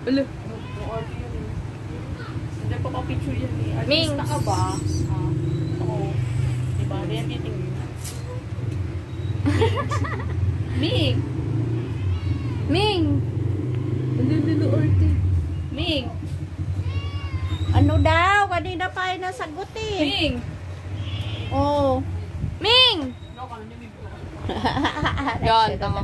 Ulo. Hindi pa pa-picture yan eh. Mings. Artista ka ba? Oo. Diba? Hindi yan titingin. Ming! Ming! Lulu orte. Ming! Ano daw? Kanina pa ay nasagutin. Ming! Oh. Ming! No, kanan yung bibig ko. Yan, tama.